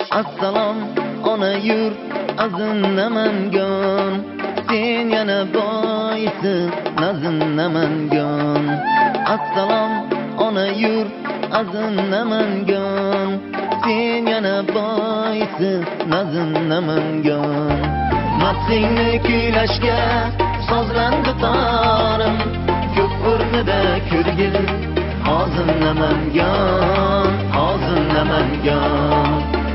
Assalom ona yurt azin namangan, sen yana boysiz nazin namangan. Assalom ona yurt azin namangan, sen yana boysiz nazin namangan. Matsingni kuylashga sozlandi torim, ko'p o'rnida ko'rgil hozin namangan, hozin namangan.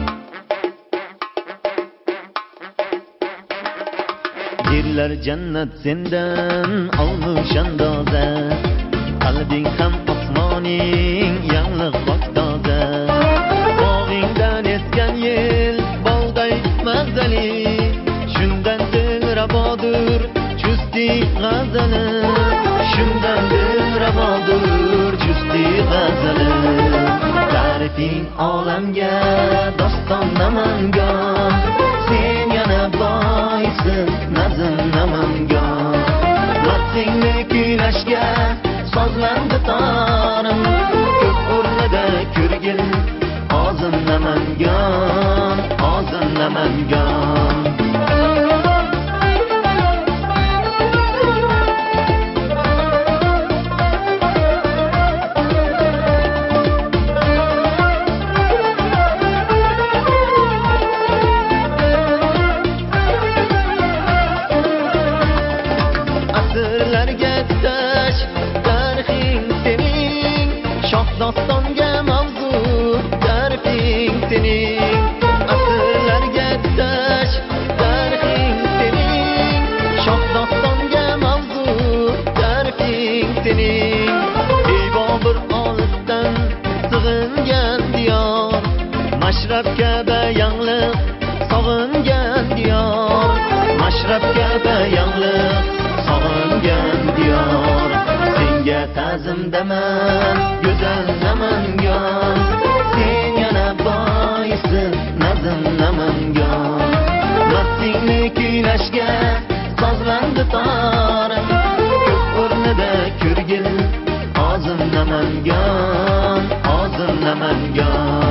Yerlar jannat sendan olmush andoza, qalbing ham osmoning yangliq poktoza. Bog'ingdan esgan yel bolday mazali, shundandir rabodur chusti g'azali, shundandir rabodur chusti g'azali. Ta'rifing olamga doston namangan, sen yana boysiz nazm namangan. Matsingni kuylashga sozlandi torim, ko'p o'rnida ko'rgil hozin namangan, hozin namangan. Asrlarga tutash tarixing sening, shoh dostonga mavzu tarixing sening. Asrlarga tutash tarixing sening, shoh dostonga mavzu tarixing sening. Ey Bobur olisdan sig'ingan diyor, Mashrab Ka'ba yangliq sog'ingan diyor, Mashrab Ka'ba yangliq sog'ingan diyor. Senga ta'zimdaman go'zal namangan, sen yana boysiz nazm namangan. Matsingni kuylashga sozlandi torim, ko'p o'rnida ko'rgil hozin namangan, hozin namangan.